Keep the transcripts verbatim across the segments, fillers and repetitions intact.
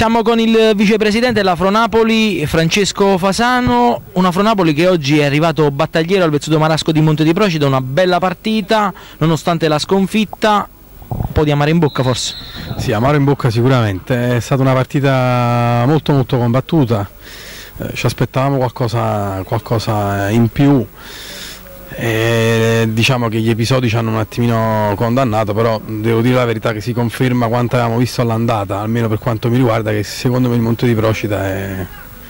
Siamo con il vicepresidente della Fronapoli, Francesco Fasano, una Fronapoli che oggi è arrivato battagliero al Vezzuto Marasco di Monte di Procida, una bella partita, nonostante la sconfitta, un po' di amaro in bocca forse? Sì, amaro in bocca sicuramente, è stata una partita molto molto combattuta, eh, ci aspettavamo qualcosa, qualcosa in più. E diciamo che gli episodi ci hanno un attimino condannato, però devo dire la verità che si conferma quanto avevamo visto all'andata, almeno per quanto mi riguarda, che secondo me il Monte di Procida è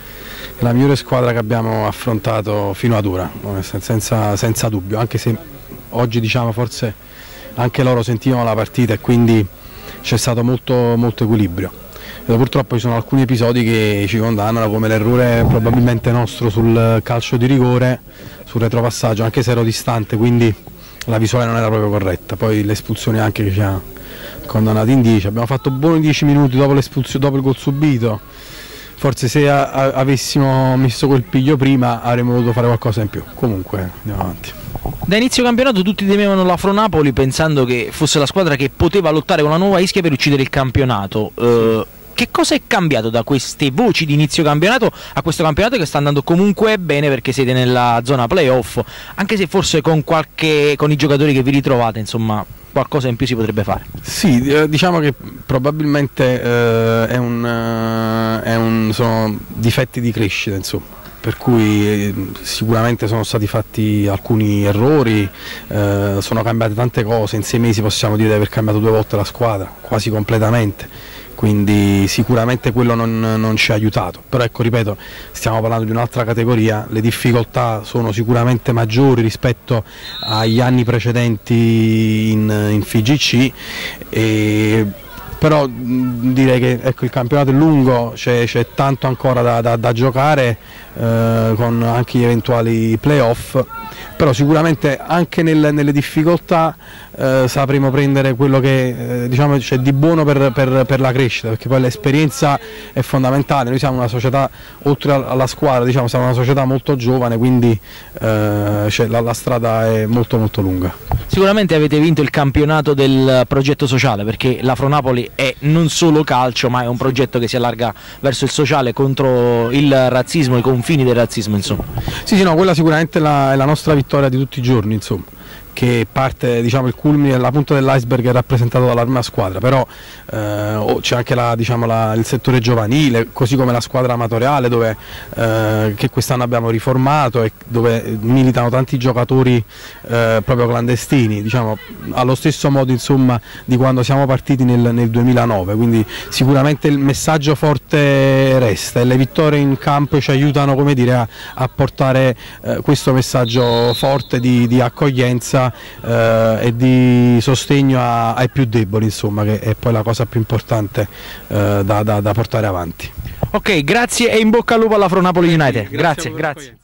la migliore squadra che abbiamo affrontato fino ad ora, senza, senza dubbio, anche se oggi diciamo forse anche loro sentivano la partita e quindi c'è stato molto, molto equilibrio. E purtroppo ci sono alcuni episodi che ci condannano, come l'errore probabilmente nostro sul calcio di rigore, sul retropassaggio, anche se ero distante, quindi la visuale non era proprio corretta. Poi l'espulsione anche che ci ha condannato in dieci, abbiamo fatto buoni dieci minuti dopo l'espulsione, dopo il gol subito. Forse se a, a, avessimo messo quel piglio prima avremmo dovuto fare qualcosa in più. Comunque andiamo avanti. Da inizio campionato tutti temevano la Fronapoli pensando che fosse la squadra che poteva lottare con la nuova Ischia per uccidere il campionato. Uh, Che cosa è cambiato da queste voci di inizio campionato a questo campionato che sta andando comunque bene, perché siete nella zona playoff, anche se forse con, qualche, con i giocatori che vi ritrovate, insomma, qualcosa in più si potrebbe fare? Sì, diciamo che probabilmente eh, è un, eh, è un, sono difetti di crescita, insomma. Per cui eh, sicuramente sono stati fatti alcuni errori, eh, sono cambiate tante cose, in sei mesi possiamo dire di aver cambiato due volte la squadra, quasi completamente. Quindi sicuramente quello non, non ci ha aiutato, però ecco, ripeto, stiamo parlando di un'altra categoria, le difficoltà sono sicuramente maggiori rispetto agli anni precedenti in, in F I G C, e però direi che ecco, il campionato è lungo, c'è tanto ancora da, da, da giocare, eh, con anche gli eventuali playoff, però sicuramente anche nel, nelle difficoltà eh, sapremo prendere quello che eh, diciamo c'è di buono per, per, per la crescita, perché poi l'esperienza è fondamentale. Noi siamo una società, oltre alla squadra, diciamo, siamo una società molto giovane, quindi eh, cioè, la, la strada è molto molto lunga. Sicuramente avete vinto il campionato del progetto sociale, perché la Fronapoli è non solo calcio, ma è un progetto che si allarga verso il sociale, contro il razzismo, i confini del razzismo, insomma. Sì, sì, no, quella sicuramente è la, è la nostra vittoria di tutti i giorni, insomma, che parte, diciamo, il culmine, la punta dell'iceberg è rappresentato dalla prima squadra, però eh, c'è anche la, diciamo, la, il settore giovanile, così come la squadra amatoriale, dove, eh, che quest'anno abbiamo riformato e dove militano tanti giocatori eh, proprio clandestini, diciamo, allo stesso modo, insomma, di quando siamo partiti nel, nel duemilanove, quindi sicuramente il messaggio forte resta e le vittorie in campo ci aiutano, come dire, a, a portare eh, questo messaggio forte di, di accoglienza Eh, e di sostegno a, ai più deboli, insomma, che è poi la cosa più importante eh, da, da, da portare avanti. Ok, grazie e in bocca al lupo alla Fronapoli United. Grazie, grazie. grazie.